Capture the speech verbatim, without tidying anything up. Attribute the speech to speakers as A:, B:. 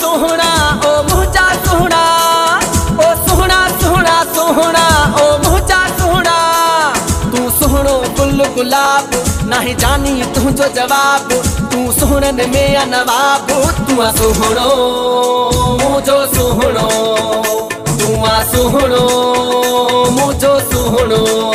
A: सोहना ओ मुझा सोहना, ओ सोहना सोहना सोहना ओ मुझा सोहना। तू सोहणो गुल गुलाब नहीं जानी तुझो जवाब, तू सोहणन में या नवाब। तू आ सोहणो मुझो सोहणो, तू आ सोहणो मुझो सोहणो।